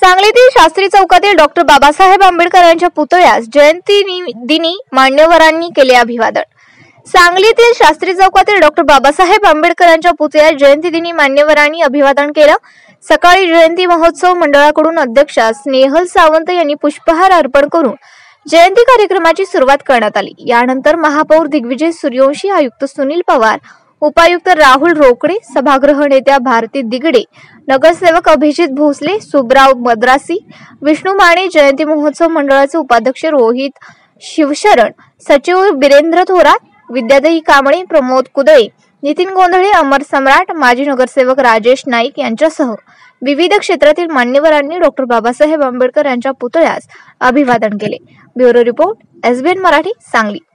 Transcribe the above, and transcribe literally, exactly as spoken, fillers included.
सांगलीतील शास्त्री चौकातील डॉक्टर बाबासाहेब आंबेडकरांच्या पुतळ्यास जयंती दिनी मान्यवरांनी केले अभिवादन। सांगलीतील शास्त्री चौकातील डॉक्टर बाबासाहेब आंबेडकरांच्या पुतळ्यास जयंती दिनी मान्यवरांनी अभिवादन केलं। सकाळी जयंती महोत्सव मंडळाकडून अध्यक्षा स्नेहल सावंत यांनी पुष्पहार अर्पण करून जयंती कार्यक्रमाची सुरुवात करण्यात आली। यानंतर महापौर दिग्विजय सूर्यवंशी, आयुक्त सुनील पवार, उपायुक्त राहुल रोकडे, सभागृह नेत्या भारती दिगडे, नगरसेवक अभिजित भोसले, सुब्राव मद्रासी, विष्णू माने, जयंती महोत्सव मंडळाचे उपाध्यक्ष रोहित शिवशरण, सचिव बिरेंद्र थोरात, विद्यादेवी कांबळे, प्रमोद कुदळे, नितीन गोंधळे, अमर सम्राट, माजी नगरसेवक राजेश नाईक यांच्यासह विविध क्षेत्रातील मान्यवरांनी डॉक्टर बाबासाहेब आंबेडकर यांच्या पुतळ्यास अभिवादन केले। Bureau report, SBN Marathi, Sangli.